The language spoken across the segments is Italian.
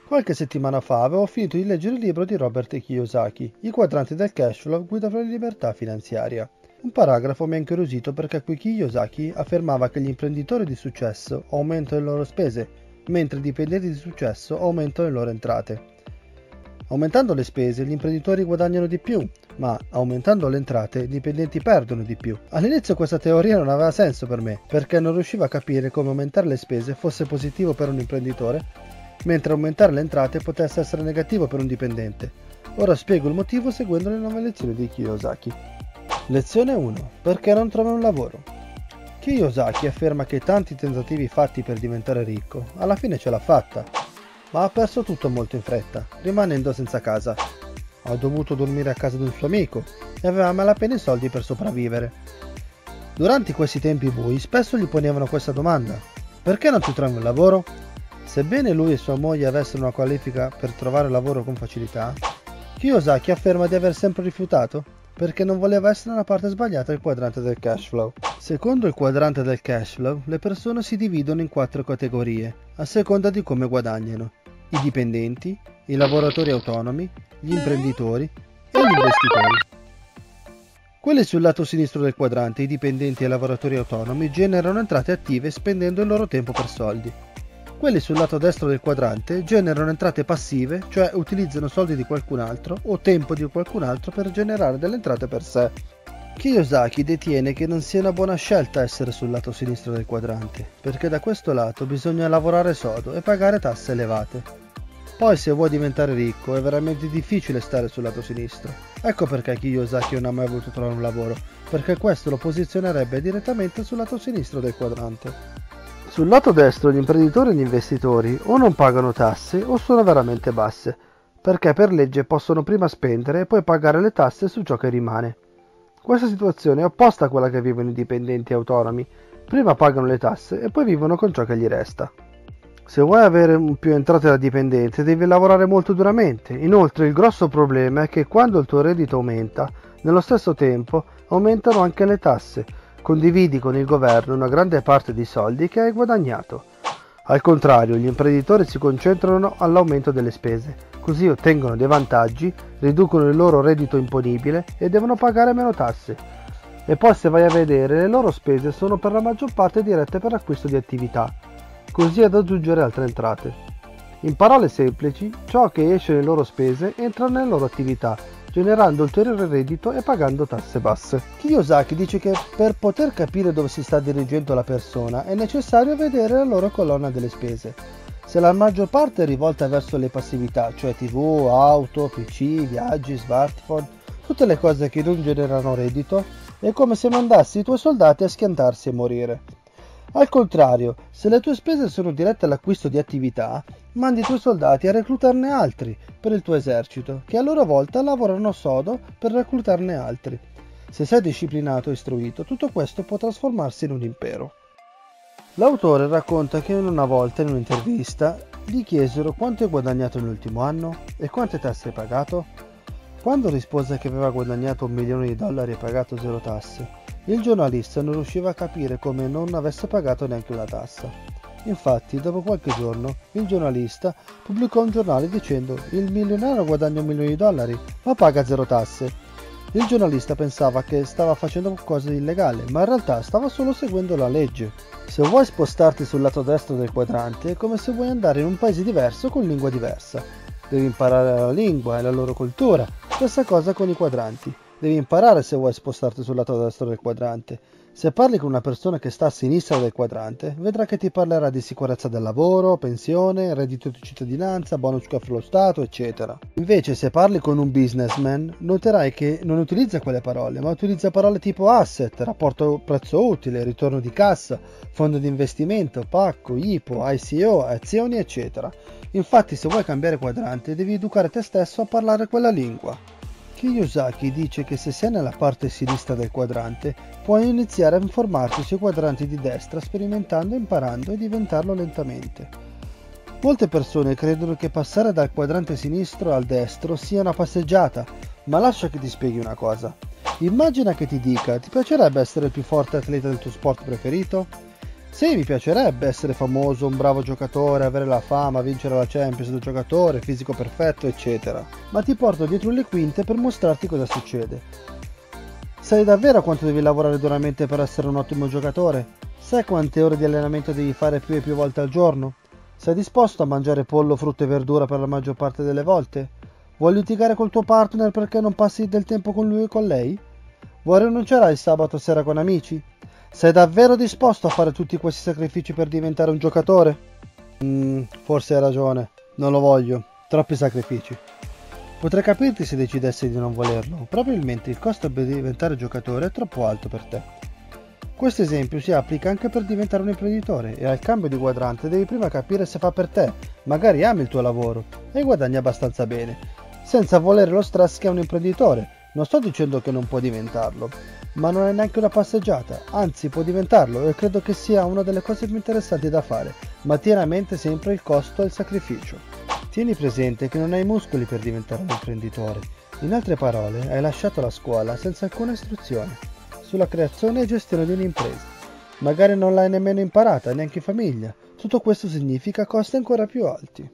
Qualche settimana fa avevo finito di leggere il libro di Robert Kiyosaki, I quadranti del cash flow, guida per la libertà finanziaria. Un paragrafo mi ha incuriosito perché qui Kiyosaki affermava che gli imprenditori di successo aumentano le loro spese, mentre i dipendenti di successo aumentano le loro entrate. Aumentando le spese, gli imprenditori guadagnano di più, ma aumentando le entrate, i dipendenti perdono di più. All'inizio questa teoria non aveva senso per me, perché non riuscivo a capire come aumentare le spese fosse positivo per un imprenditore, mentre aumentare le entrate potesse essere negativo per un dipendente. Ora spiego il motivo seguendo le 9 lezioni di Kiyosaki. Lezione 1. Perché non trovi un lavoro? Kiyosaki afferma che tanti tentativi fatti per diventare ricco, alla fine ce l'ha fatta, ma ha perso tutto molto in fretta, rimanendo senza casa. Ha dovuto dormire a casa di un suo amico e aveva a malapena i soldi per sopravvivere. Durante questi tempi bui spesso gli ponevano questa domanda: perché non ti trovi un lavoro? Sebbene lui e sua moglie avessero una qualifica per trovare lavoro con facilità, Kiyosaki afferma di aver sempre rifiutato perché non voleva essere nella parte sbagliata del quadrante del cash flow. Secondo il quadrante del cash flow, le persone si dividono in 4 categorie, a seconda di come guadagnano: i dipendenti, i lavoratori autonomi, gli imprenditori e gli investitori. Quelli sul lato sinistro del quadrante, i dipendenti e i lavoratori autonomi, generano entrate attive spendendo il loro tempo per soldi. Quelli sul lato destro del quadrante generano entrate passive, cioè utilizzano soldi di qualcun altro o tempo di qualcun altro per generare delle entrate per sé. Kiyosaki detiene che non sia una buona scelta essere sul lato sinistro del quadrante, perché da questo lato bisogna lavorare sodo e pagare tasse elevate. Poi se vuoi diventare ricco è veramente difficile stare sul lato sinistro. Ecco perché Kiyosaki non ha mai voluto trovare un lavoro, perché questo lo posizionerebbe direttamente sul lato sinistro del quadrante. Sul lato destro gli imprenditori e gli investitori o non pagano tasse o sono veramente basse, perché per legge possono prima spendere e poi pagare le tasse su ciò che rimane. Questa situazione è opposta a quella che vivono i dipendenti autonomi: prima pagano le tasse e poi vivono con ciò che gli resta. Se vuoi avere più entrate da dipendente devi lavorare molto duramente. Inoltre il grosso problema è che quando il tuo reddito aumenta, nello stesso tempo aumentano anche le tasse. Condividi con il governo una grande parte dei soldi che hai guadagnato. Al contrario, gli imprenditori si concentrano all'aumento delle spese, così ottengono dei vantaggi, riducono il loro reddito imponibile e devono pagare meno tasse. E poi se vai a vedere, le loro spese sono per la maggior parte dirette per l'acquisto di attività, così ad aggiungere altre entrate. In parole semplici, ciò che esce nelle loro spese entra nelle loro attività, generando ulteriore reddito e pagando tasse basse. Kiyosaki dice che per poter capire dove si sta dirigendo la persona è necessario vedere la loro colonna delle spese. Se la maggior parte è rivolta verso le passività, cioè TV, auto, PC, viaggi, smartphone, tutte le cose che non generano reddito, è come se mandassi i tuoi soldati a schiantarsi e morire. Al contrario, se le tue spese sono dirette all'acquisto di attività, mandi i tuoi soldati a reclutarne altri per il tuo esercito, che a loro volta lavorano sodo per reclutarne altri. Se sei disciplinato e istruito, tutto questo può trasformarsi in un impero. L'autore racconta che una volta in un'intervista gli chiesero quanto hai guadagnato nell'ultimo anno e quante tasse hai pagato. Quando rispose che aveva guadagnato $1 milione e pagato 0 tasse, il giornalista non riusciva a capire come non avesse pagato neanche una tassa. Infatti, dopo qualche giorno, il giornalista pubblicò un giornale dicendo: il milionario guadagna $1 milione, ma paga 0 tasse. Il giornalista pensava che stava facendo qualcosa di illegale, ma in realtà stava solo seguendo la legge. Se vuoi spostarti sul lato destro del quadrante, è come se vuoi andare in un paese diverso con lingua diversa. Devi imparare la lingua e la loro cultura. Stessa cosa con i quadranti. Devi imparare se vuoi spostarti sul lato destro del quadrante. Se parli con una persona che sta a sinistra del quadrante, vedrà che ti parlerà di sicurezza del lavoro, pensione, reddito di cittadinanza, bonus che offre lo Stato, eccetera. Invece, se parli con un businessman, noterai che non utilizza quelle parole, ma utilizza parole tipo asset, rapporto prezzo-utile, ritorno di cassa, fondo di investimento, pacco, IPO, ICO, azioni, eccetera. Infatti, se vuoi cambiare quadrante, devi educare te stesso a parlare quella lingua. Kiyosaki dice che se sei nella parte sinistra del quadrante, puoi iniziare a informarti sui quadranti di destra sperimentando, imparando e diventarlo lentamente. Molte persone credono che passare dal quadrante sinistro al destro sia una passeggiata, ma lascia che ti spieghi una cosa. Immagina che ti dica: ti piacerebbe essere il più forte atleta del tuo sport preferito? Sì, mi piacerebbe essere famoso, un bravo giocatore, avere la fama, vincere la Champions del giocatore, fisico perfetto, eccetera. Ma ti porto dietro le quinte per mostrarti cosa succede. Sai davvero quanto devi lavorare duramente per essere un ottimo giocatore? Sai quante ore di allenamento devi fare più e più volte al giorno? Sei disposto a mangiare pollo, frutta e verdura per la maggior parte delle volte? Vuoi litigare col tuo partner perché non passi del tempo con lui o con lei? Vuoi rinunciare il sabato sera con amici? Sei davvero disposto a fare tutti questi sacrifici per diventare un giocatore? Forse hai ragione, non lo voglio, troppi sacrifici. Potrei capirti se decidessi di non volerlo, probabilmente il costo per diventare giocatore è troppo alto per te. Questo esempio si applica anche per diventare un imprenditore e al cambio di quadrante devi prima capire se fa per te, magari ami il tuo lavoro e guadagni abbastanza bene, senza volere lo stress che ha un imprenditore. Non sto dicendo che non può diventarlo, ma non è neanche una passeggiata, anzi può diventarlo e credo che sia una delle cose più interessanti da fare, ma tieni a mente sempre il costo e il sacrificio. Tieni presente che non hai i muscoli per diventare un imprenditore, in altre parole hai lasciato la scuola senza alcuna istruzione sulla creazione e gestione di un'impresa. Magari non l'hai nemmeno imparata, neanche in famiglia, tutto questo significa costi ancora più alti.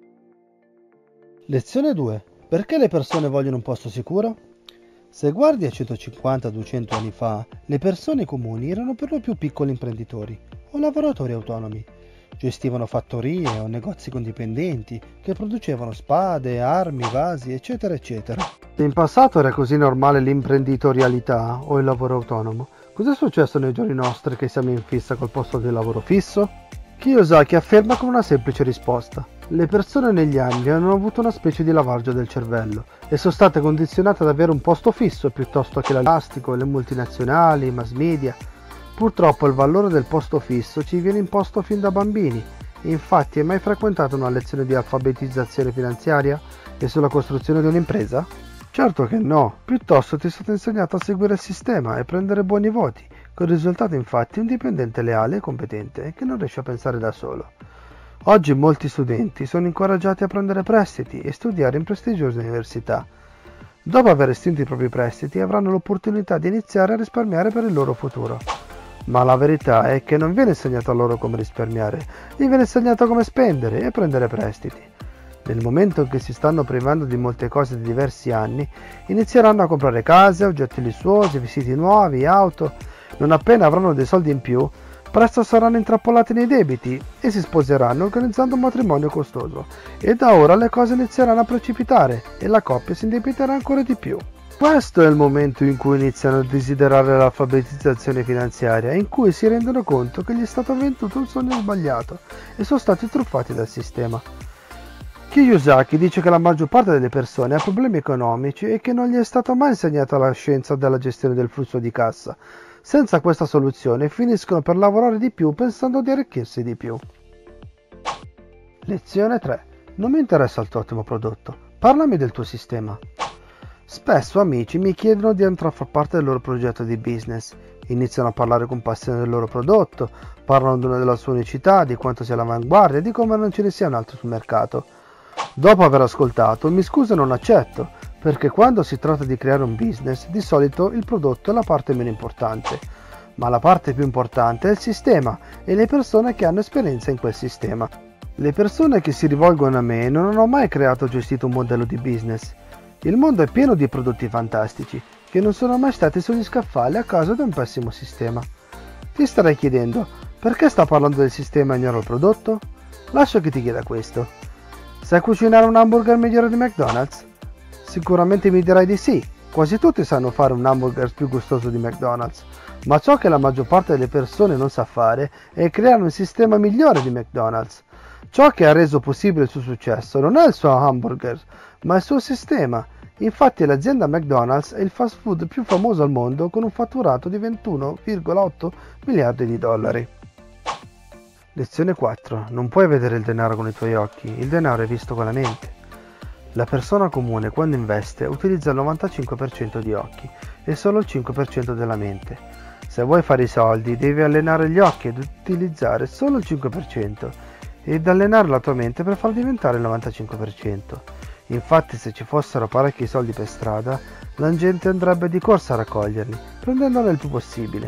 Lezione 2. Perché le persone vogliono un posto sicuro? Se guardi a 150-200 anni fa, le persone comuni erano per lo più piccoli imprenditori o lavoratori autonomi. Gestivano fattorie o negozi con dipendenti che producevano spade, armi, vasi, eccetera, eccetera. Se in passato era così normale l'imprenditorialità o il lavoro autonomo, cos'è successo nei giorni nostri che siamo in fissa col posto di lavoro fisso? Kiyosaki afferma con una semplice risposta. Le persone negli anni hanno avuto una specie di lavaggio del cervello e sono state condizionate ad avere un posto fisso piuttosto che l'elastico, le multinazionali, i mass media. Purtroppo il valore del posto fisso ci viene imposto fin da bambini. Infatti, hai mai frequentato una lezione di alfabetizzazione finanziaria e sulla costruzione di un'impresa? Certo che no, piuttosto ti è stato insegnato a seguire il sistema e prendere buoni voti, con il risultato infatti un dipendente leale e competente che non riesce a pensare da solo. Oggi molti studenti sono incoraggiati a prendere prestiti e studiare in prestigiose università. Dopo aver estinto i propri prestiti avranno l'opportunità di iniziare a risparmiare per il loro futuro. Ma la verità è che non viene insegnato a loro come risparmiare, gli viene insegnato come spendere e prendere prestiti. Nel momento in cui si stanno privando di molte cose da diversi anni, inizieranno a comprare case, oggetti lussuosi, vestiti nuovi, auto. Non appena avranno dei soldi in più, presto saranno intrappolati nei debiti e si sposeranno organizzando un matrimonio costoso. E da ora le cose inizieranno a precipitare e la coppia si indebiterà ancora di più. Questo è il momento in cui iniziano a desiderare l'alfabetizzazione finanziaria, in cui si rendono conto che gli è stato venduto un sogno sbagliato e sono stati truffati dal sistema. Kiyosaki dice che la maggior parte delle persone ha problemi economici e che non gli è stata mai insegnata la scienza della gestione del flusso di cassa. Senza questa soluzione finiscono per lavorare di più pensando di arricchirsi di più. Lezione 3. Non mi interessa il tuo ottimo prodotto, parlami del tuo sistema. Spesso amici mi chiedono di entrare a far parte del loro progetto di business. Iniziano a parlare con passione del loro prodotto, parlano della sua unicità, di quanto sia all'avanguardia e di come non ce ne sia un altro sul mercato. Dopo aver ascoltato, mi scuso e non accetto, perché quando si tratta di creare un business, di solito il prodotto è la parte meno importante, ma la parte più importante è il sistema e le persone che hanno esperienza in quel sistema. Le persone che si rivolgono a me non hanno mai creato o gestito un modello di business. Il mondo è pieno di prodotti fantastici che non sono mai stati sugli scaffali a causa di un pessimo sistema. Ti starai chiedendo, perché sta parlando del sistema e ignora il prodotto? Lascia che ti chieda questo. Sai cucinare un hamburger migliore di McDonald's? Sicuramente mi dirai di sì, quasi tutti sanno fare un hamburger più gustoso di McDonald's, ma ciò che la maggior parte delle persone non sa fare è creare un sistema migliore di McDonald's. Ciò che ha reso possibile il suo successo non è il suo hamburger, ma il suo sistema. Infatti l'azienda McDonald's è il fast food più famoso al mondo con un fatturato di 21,8 miliardi di dollari. Lezione 4. Non puoi vedere il denaro con i tuoi occhi, il denaro è visto con la mente. La persona comune quando investe utilizza il 95% di occhi e solo il 5% della mente. Se vuoi fare i soldi devi allenare gli occhi ed utilizzare solo il 5% ed allenare la tua mente per far diventare il 95%. Infatti se ci fossero parecchi soldi per strada, la gente andrebbe di corsa a raccoglierli, prendendone il più possibile.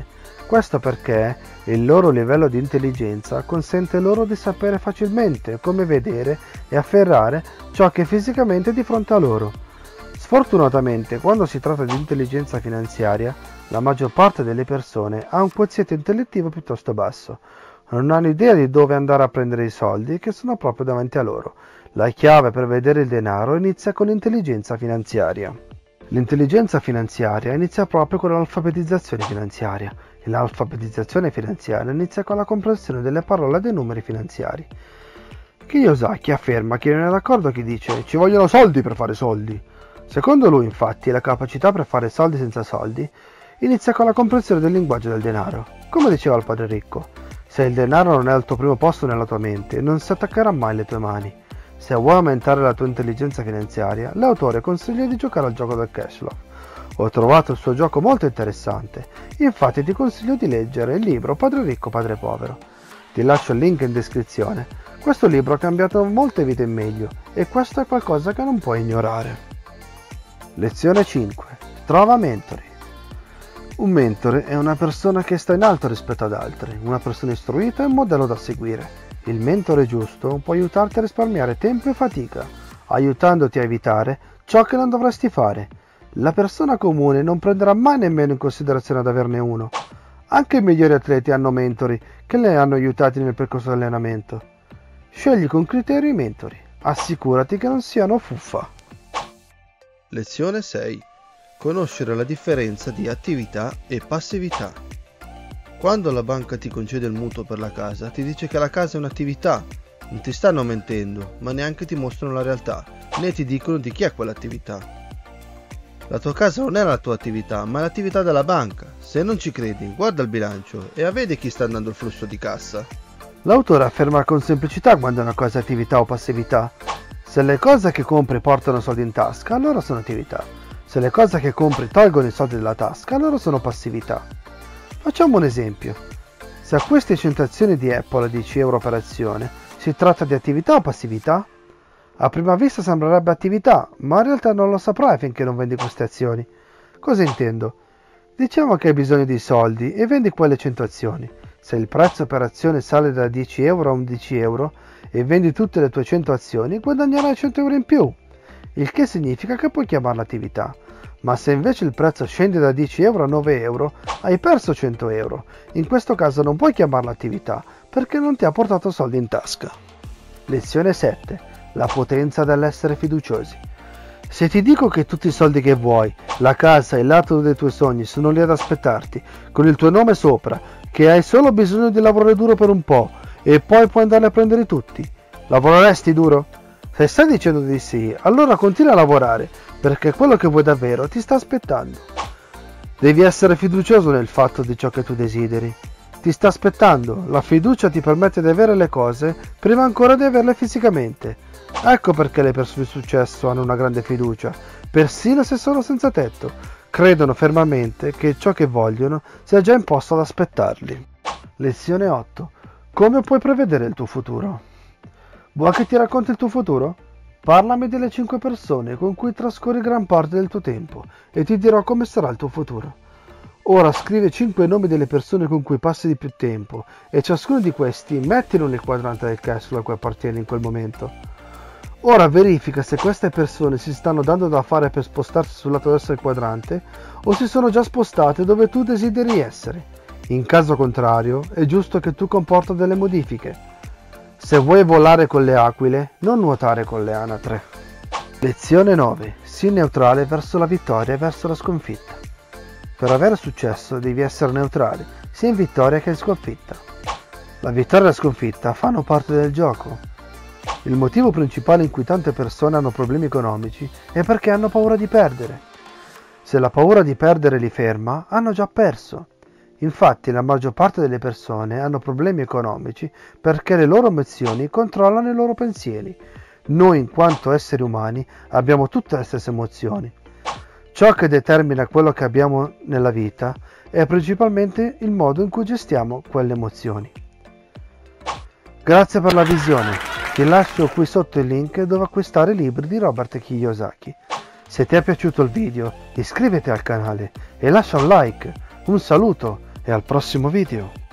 Questo perché il loro livello di intelligenza consente loro di sapere facilmente come vedere e afferrare ciò che è fisicamente di fronte a loro. Sfortunatamente, quando si tratta di intelligenza finanziaria, la maggior parte delle persone ha un quoziente intellettivo piuttosto basso. Non hanno idea di dove andare a prendere i soldi che sono proprio davanti a loro. La chiave per vedere il denaro inizia con l'intelligenza finanziaria. L'intelligenza finanziaria inizia proprio con l'alfabetizzazione finanziaria e l'alfabetizzazione finanziaria inizia con la comprensione delle parole e dei numeri finanziari. Kiyosaki afferma che non è d'accordo chi dice «ci vogliono soldi per fare soldi». Secondo lui, infatti, la capacità per fare soldi senza soldi inizia con la comprensione del linguaggio del denaro. Come diceva il padre ricco, se il denaro non è al tuo primo posto nella tua mente, non si attaccherà mai alle tue mani. Se vuoi aumentare la tua intelligenza finanziaria, l'autore consiglia di giocare al gioco del cash flow. Ho trovato il suo gioco molto interessante, infatti ti consiglio di leggere il libro Padre ricco, padre povero. Ti lascio il link in descrizione. Questo libro ha cambiato molte vite in meglio e questo è qualcosa che non puoi ignorare. Lezione 5. Trova mentori. Un mentore è una persona che sta in alto rispetto ad altri, una persona istruita e un modello da seguire. Il mentore giusto può aiutarti a risparmiare tempo e fatica, aiutandoti a evitare ciò che non dovresti fare. La persona comune non prenderà mai nemmeno in considerazione ad averne uno. Anche i migliori atleti hanno mentori che li hanno aiutati nel percorso di allenamento. Scegli con criterio i mentori. Assicurati che non siano fuffa. Lezione 6. Conoscere la differenza di attività e passività. Quando la banca ti concede il mutuo per la casa, ti dice che la casa è un'attività. Non ti stanno mentendo, ma neanche ti mostrano la realtà, né ti dicono di chi è quell'attività. La tua casa non è la tua attività, ma è l'attività della banca. Se non ci credi, guarda il bilancio e vedi chi sta andando il flusso di cassa. L'autore afferma con semplicità quando una cosa è attività o passività. Se le cose che compri portano soldi in tasca, allora sono attività. Se le cose che compri tolgono i soldi dalla tasca, allora sono passività. Facciamo un esempio. Se acquisti 100 azioni di Apple a 10 euro per azione, si tratta di attività o passività? A prima vista sembrerebbe attività, ma in realtà non lo saprai finché non vendi queste azioni. Cosa intendo? Diciamo che hai bisogno di soldi e vendi quelle 100 azioni. Se il prezzo per azione sale da 10 euro a 11 euro e vendi tutte le tue 100 azioni, guadagnerai 100 euro in più, il che significa che puoi chiamarla attività. Ma se invece il prezzo scende da 10 euro a 9 euro, hai perso 100 euro. In questo caso non puoi chiamarla attività perché non ti ha portato soldi in tasca. Lezione 7. La potenza dell'essere fiduciosi. Se ti dico che tutti i soldi che vuoi, la casa e l'auto dei tuoi sogni sono lì ad aspettarti, con il tuo nome sopra, che hai solo bisogno di lavorare duro per un po' e poi puoi andarli a prendere tutti, lavoreresti duro? Se stai dicendo di sì, allora continua a lavorare, perché quello che vuoi davvero ti sta aspettando. Devi essere fiducioso nel fatto di ciò che tu desideri. Ti sta aspettando, la fiducia ti permette di avere le cose prima ancora di averle fisicamente. Ecco perché le persone di successo hanno una grande fiducia, persino se sono senza tetto. Credono fermamente che ciò che vogliono sia già imposto ad aspettarli. Lezione 8. Come puoi prevedere il tuo futuro? Vuoi che ti racconti il tuo futuro? Parlami delle 5 persone con cui trascorri gran parte del tuo tempo e ti dirò come sarà il tuo futuro. Ora scrivi 5 nomi delle persone con cui passi di più tempo e ciascuno di questi mettilo nel quadrante del cash flow a cui appartiene in quel momento. Ora verifica se queste persone si stanno dando da fare per spostarsi sul lato destro del quadrante o si sono già spostate dove tu desideri essere. In caso contrario, è giusto che tu comporta delle modifiche. Se vuoi volare con le aquile, non nuotare con le anatre. Lezione 9. Sii neutrale verso la vittoria e verso la sconfitta. Per avere successo devi essere neutrale, sia in vittoria che in sconfitta. La vittoria e la sconfitta fanno parte del gioco. Il motivo principale in cui tante persone hanno problemi economici è perché hanno paura di perdere. Se la paura di perdere li ferma, hanno già perso. Infatti la maggior parte delle persone hanno problemi economici perché le loro emozioni controllano i loro pensieri. Noi, in quanto esseri umani, abbiamo tutte le stesse emozioni. Ciò che determina quello che abbiamo nella vita è principalmente il modo in cui gestiamo quelle emozioni. Grazie per la visione. Ti lascio qui sotto il link dove acquistare i libri di Robert Kiyosaki. Se ti è piaciuto il video, iscriviti al canale e lascia un like. Un saluto e al prossimo video!